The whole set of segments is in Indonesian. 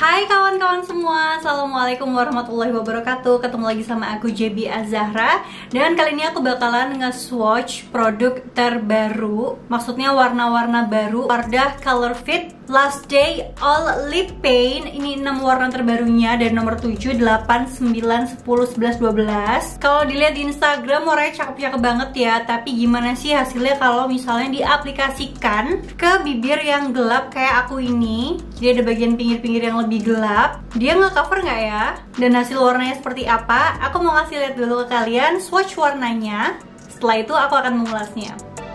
Hai kawan-kawan semua, Assalamualaikum warahmatullahi wabarakatuh. Ketemu lagi sama aku JB Azahra. Dan kali ini aku bakalan nge-swatch produk terbaru. Maksudnya warna-warna baru Wardah Color Fit Last Day All Lip Paint. Ini 6 warna terbarunya dari nomor 7, 8, 9, 10, 11, 12. Kalau dilihat di Instagram warnanya cakep-cakep banget ya. Tapi gimana sih hasilnya kalau misalnya diaplikasikan ke bibir yang gelap kayak aku ini? Jadi ada bagian pinggir-pinggir yang lebih gelap. Dia nge-cover nggak ya? Dan hasil warnanya seperti apa? Aku mau ngasih lihat dulu ke kalian swatch warnanya. Setelah itu aku akan mengulasnya.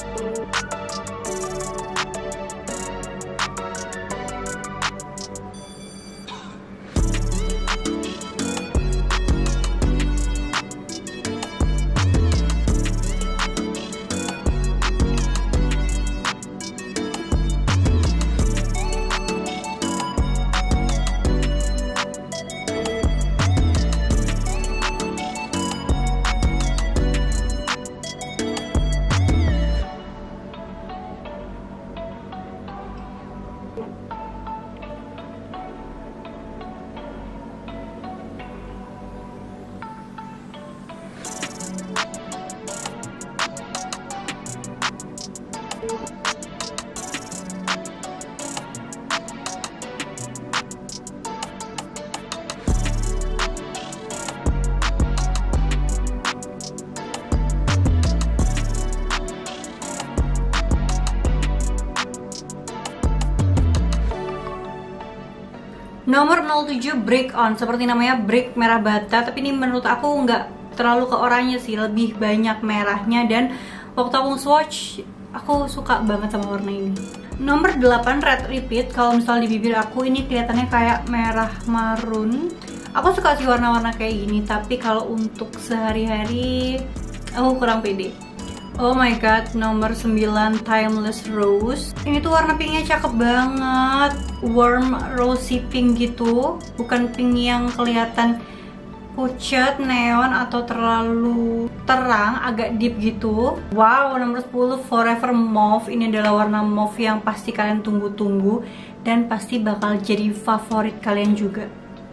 Nomor 07 Brick On, seperti namanya brick merah bata, tapi ini menurut aku nggak terlalu ke oranye sih, lebih banyak merahnya. Dan waktu aku swatch, aku suka banget sama warna ini. Nomor 8 Red Repeat, kalau misalnya di bibir aku ini kelihatannya kayak merah marun. Aku suka sih warna-warna kayak gini, tapi kalau untuk sehari-hari aku kurang pede. Oh my god, nomor 9 Timeless Rose. Ini tuh warna pinknya cakep banget. Warm rosy pink gitu. Bukan pink yang kelihatan pucat, neon, atau terlalu terang, agak deep gitu. Wow, nomor 10 Forever Mauve. Ini adalah warna mauve yang pasti kalian tunggu-tunggu dan pasti bakal jadi favorit kalian juga.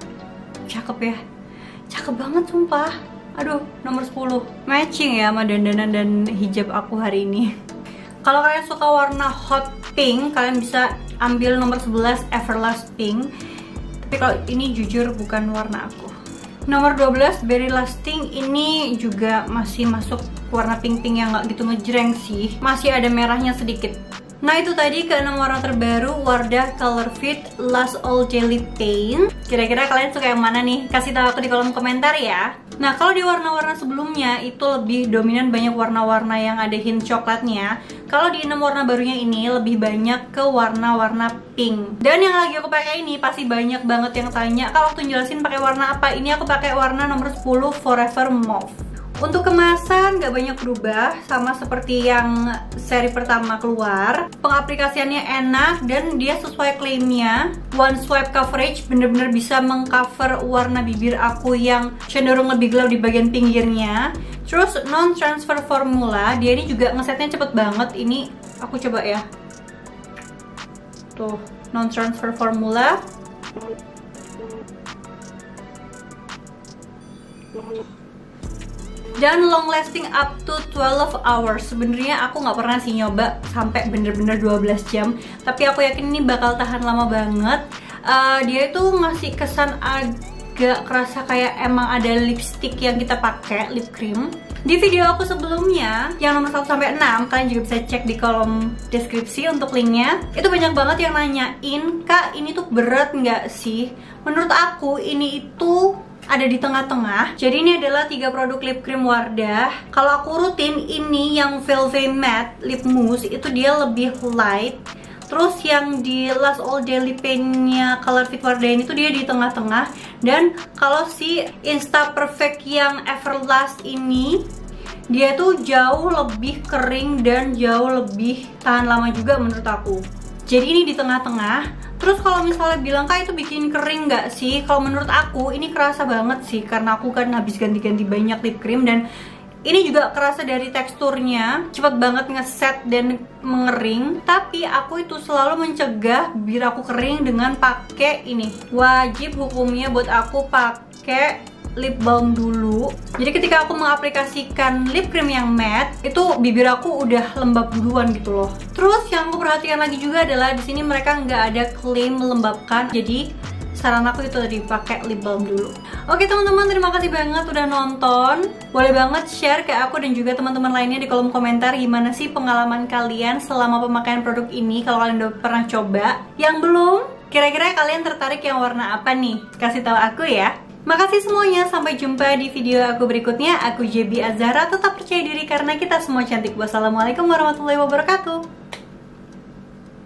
Cakep ya? Cakep banget sumpah. Aduh, nomor 10 matching ya sama dandanan dan hijab aku hari ini. Kalau kalian suka warna hot pink, kalian bisa ambil nomor 11 Everlast Pink. Tapi kalau ini jujur bukan warna aku. Nomor 12 Berry Lasting, ini juga masih masuk warna pink-pink yang nggak gitu ngejreng sih. Masih ada merahnya sedikit. Nah itu tadi ke-6 warna terbaru Wardah Color Fit Last All Day Lip Paint. Kira-kira kalian suka yang mana nih? Kasih tahu aku di kolom komentar ya. Nah kalau di warna-warna sebelumnya itu lebih dominan banyak warna-warna yang ada hint coklatnya. Kalau di 6 warna barunya ini lebih banyak ke warna-warna pink. Dan yang lagi aku pakai ini pasti banyak banget yang tanya, kalau waktu jelasin pakai warna apa? Ini aku pakai warna nomor 10 Forever Mauve. Untuk kemasan gak banyak berubah, sama seperti yang seri pertama keluar. Pengaplikasiannya enak dan dia sesuai klaimnya. One swipe coverage, bener-bener bisa mengcover warna bibir aku yang cenderung lebih gelap di bagian pinggirnya. Terus non transfer formula, dia ini juga ngesetnya cepet banget. Ini aku coba ya. Tuh, non transfer formula. Dan long lasting up to 12 hours. Sebenarnya aku nggak pernah sih nyoba sampai bener-bener 12 jam. Tapi aku yakin ini bakal tahan lama banget. Dia itu ngasih kesan agak kerasa kayak emang ada lipstick yang kita pakai, lip cream. Di video aku sebelumnya yang nomor 1 sampai 6, kalian juga bisa cek di kolom deskripsi untuk linknya. Itu banyak banget yang nanyain, Kak ini tuh berat nggak sih? Menurut aku ini itu ada di tengah-tengah. Jadi ini adalah 3 produk lip cream Wardah. Kalau aku rutin ini yang Velvet Matte Lip Mousse itu dia lebih light. Terus yang di Last All Day Lip Paint-nya Color Fit Wardah ini tuh dia di tengah-tengah. Dan kalau si Insta Perfect yang Everlast ini, dia tuh jauh lebih kering dan jauh lebih tahan lama juga menurut aku. Jadi ini di tengah-tengah. Terus kalau misalnya bilang, Kak itu bikin kering nggak sih? Kalau menurut aku ini kerasa banget sih, karena aku kan habis ganti-ganti banyak lip cream dan Ini juga kerasa dari teksturnya, cepet banget ngeset dan mengering. Tapi aku itu selalu mencegah biar aku kering dengan pakai ini. Wajib hukumnya buat aku pakai lip balm dulu. Jadi ketika aku mengaplikasikan lip cream yang matte, itu bibir aku udah lembab duluan gitu loh. Terus yang aku perhatikan lagi juga adalah di sini mereka nggak ada klaim melembabkan. Jadi saran aku itu tadi pakai lip balm dulu. Oke teman-teman, terima kasih banget udah nonton. Boleh banget share ke aku dan juga teman-teman lainnya di kolom komentar gimana sih pengalaman kalian selama pemakaian produk ini kalau kalian udah pernah coba. Yang belum, kira-kira kalian tertarik yang warna apa nih? Kasih tahu aku ya. Makasih semuanya, sampai jumpa di video aku berikutnya. Aku JB Azhara, tetap percaya diri karena kita semua cantik. Wassalamualaikum warahmatullahi wabarakatuh.